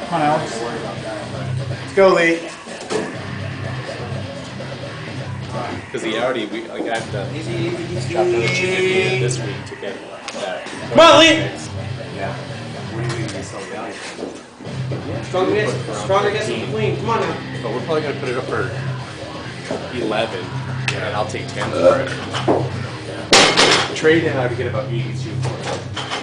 Come on, Alex. Let's go, Lee. Because the Audi, I have to drop another 250 this week to get that. Come on, Lee. Yeah. What do you think you sell the Audi? Strong against the queen. Come on now. But we're probably going to put it up for 11, and I'll take 10 for it. Yeah. Trade in, I would get about 82 for it.